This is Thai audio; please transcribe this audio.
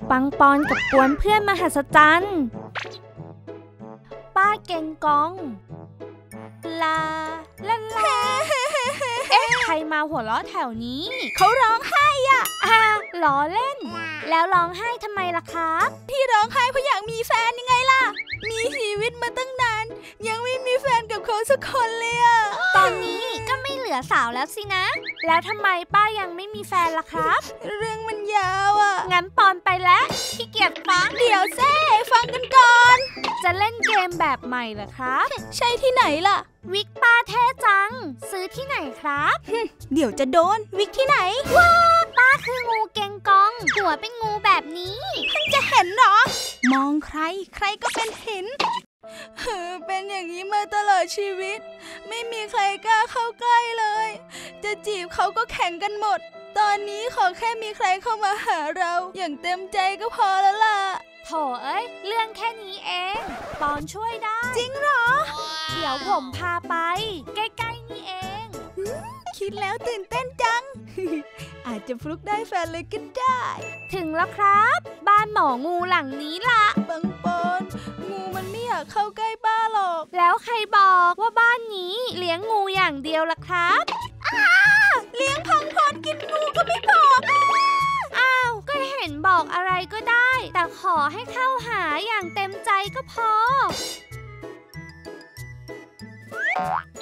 ปังปอนกับกวนเพื่อนมหัศจรรย์ป้าเก่งกองลาลาลาเอ๊ะใครมาหัวเราะแถวนี้เขาร้องไห้อ่ะล้อเล่นแล้วร้องไห้ทำไมล่ะครับที่ร้องไห้เพราะอยากมีแฟนยังไงล่ะมีชีวิตมาตั้งนานยังไม่มีแฟนกับเขาสักคนเลยอ่ะตอนนี้ก็ไม่เหลือสาวแล้วสินะแล้วทำไมป้ายังไม่มีแฟนล่ะครับเรื่องมันยาวอ่ะงั้นปอนไปแล้วขี้เกียจฟังเดี๋ยวเซ่ฟังกันก่อนจะเล่นเกมแบบใหม่เหรอครับใช่ที่ไหนล่ะวิกป้าเท่จังซื้อที่ไหนครับเดี๋ยวจะโดนวิกที่ไหนว้าป้าคืองูเก่งกองหัวเป็นงูแบบนี้เพิ่งจะเห็นเหรอมองใครใครก็เป็นเห็นเป็นอย่างนี้มาตลอดชีวิตไม่มีใครกล้าเข้าใกล้เลยจะจีบเขาก็แข่งกันหมดตอนนี้ขอแค่มีใครเข้ามาหาเราอย่างเต็มใจก็พอแล้วล่ะโถเอ้ยเรื่องแค่นี้เองปอนช่วยได้จริงเหรอเดี๋ยวผมพาไปใกล้ๆนี่เองคิดแล้วตื่นเต้นจัง อาจจะฟลุกได้แฟนเลยก็ได้ถึงแล้วครับบ้านหมองูหลังนี้ล่ะปังปอนงูมันไม่อยากเข้าใกล้บ้านหรอกแล้วใครบอกว่าบ้านนี้เลี้ยงงูอย่างเดียวล่ะครับเลี้ยงพังพรกินงูก็ไม่พออ้าวก็เห็นบอกอะไรก็ได้แต่ขอให้เข้าหาอย่างเต็มใจก็พอ